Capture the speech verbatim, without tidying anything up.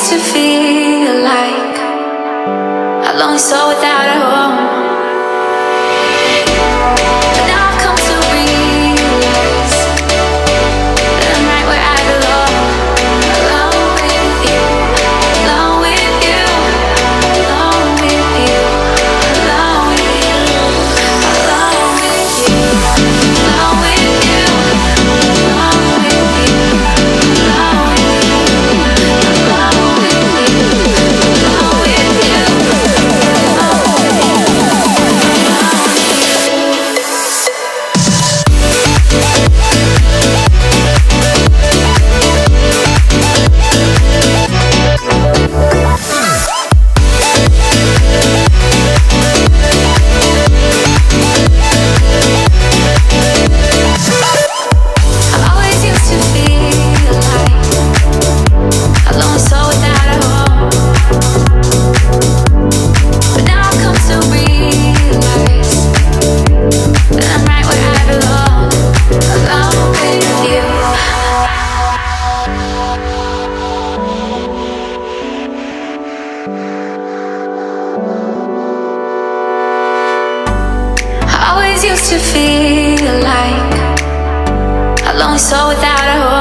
used to feel like a lonely soul without a home. But now I've come to realize that I'm right where I belong. Alone with you, alone with you, alone with you, alone with you, alone with you, alone with you, alone with you, alone with you. Used to feel like a lonely soul without a home.